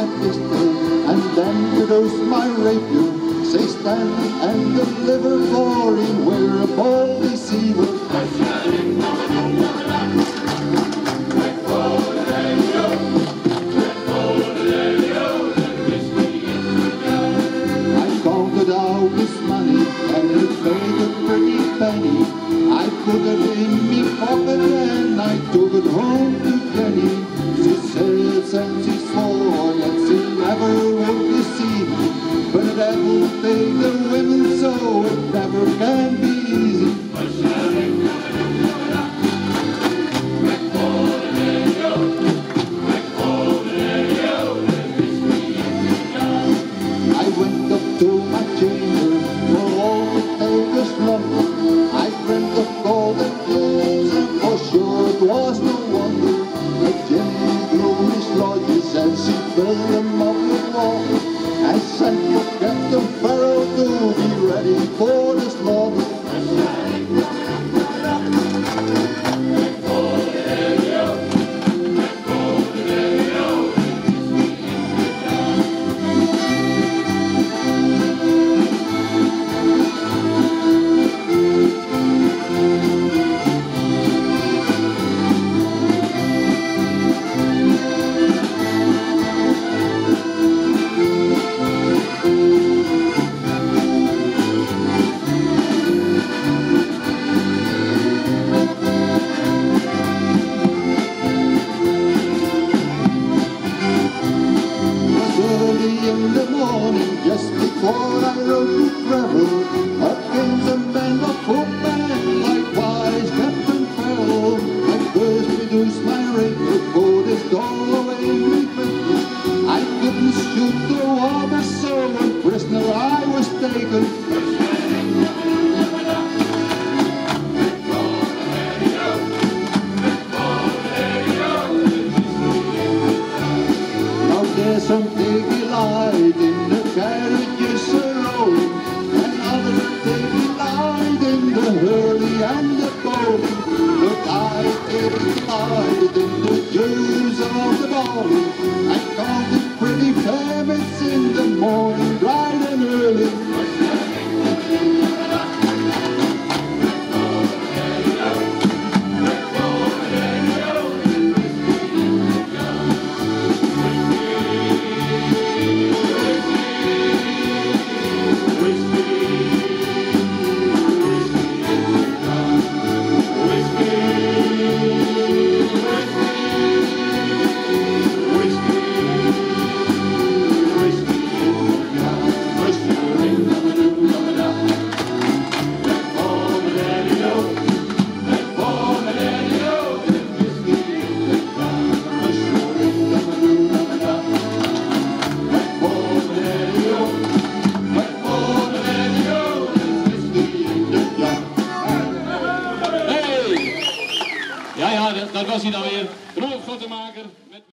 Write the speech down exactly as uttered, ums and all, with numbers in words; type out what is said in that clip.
my pistol, and then produce my rapier. Say stand and deliver glory, we're a bold deceiver. I counted out this money, and it made a pretty penny. I put it in me pocket and I took it home to Jenny. She says and she swore that she never would deceive me, but the devil take the women so it never can be easy. I went up to my chamber for all the take a slumber. I dreamt of golden hills, and for sure it was no wonder that Jenny blew his lodges and she filled them up with water. I sent for Captain Pharaoh to be ready for the slaughter. In the morning, just before I rode to travel, up came some band of footmen, likewise Captain Pharaoh. I first reduced my rapier, for this doorway we quickly. I couldn't shoot the water, so a prisoner I was taken. Now there's some delight in the carriages a-rolling, and others take delight in the hurry and the bowling. But I take delight in the Jews of the bowling. I counted pretty famines in the morning, bright and early. Ja, ja, dat was hij dan weer. Rolf Grottemaker met...